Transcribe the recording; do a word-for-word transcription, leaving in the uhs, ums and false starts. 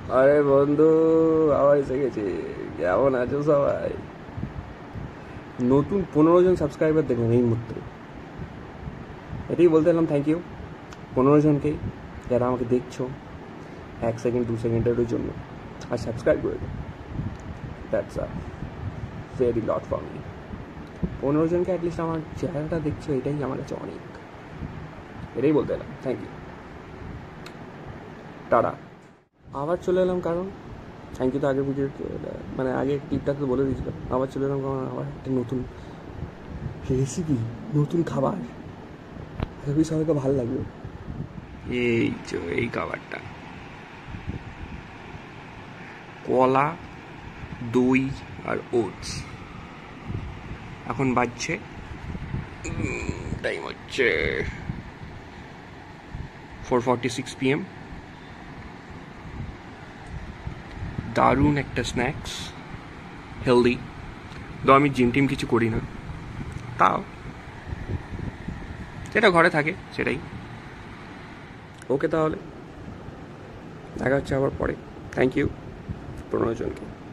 আরে বন্ধু, আবার এসে গেছে। কেমন আছো সবাই? নতুন পনেরো জন সাবস্ক্রাইবার দেখলাম এই মুহূর্তে। এটাই বলতে এলাম থ্যাংক ইউ পনেরো জনকেই, যারা আমাকে দেখছো এক সেকেন্ড দু সেকেন্ডের জন্য আর সাবস্ক্রাইব করে দেয়। That's a very lot for me. পনেরো জনকে অ্যাটলিস্ট আমার চেহারাটা দেখছো, এটাই আমার কাছে অনেক। এটাই বলতে এলাম থ্যাংক ইউ। টাটা। আবার চলে এলাম কারণ থ্যাংক ইউ তো আগের ভিডিও, মানে আগে টিপটা তো বলে দিয়েছিলাম। আবার চলে এলাম কারণ আবার একটা নতুন রেসিপি, নতুন খাবার। আশা করি সবাইকে ভালো লাগবে। এই যে এই খাবারটা, কলা, দই আর ওটস। এখন বাজছে, টাইম হচ্ছে four forty six P M. দারুণ একটা স্ন্যাক্স, হেলদি। তো আমি জিম টিম কিছু করি না, তাও যেটা ঘরে থাকে সেটাই। ওকে, তাহলে দেখা হচ্ছে আবার পরে। থ্যাংক ইউ পনেরো জনকে।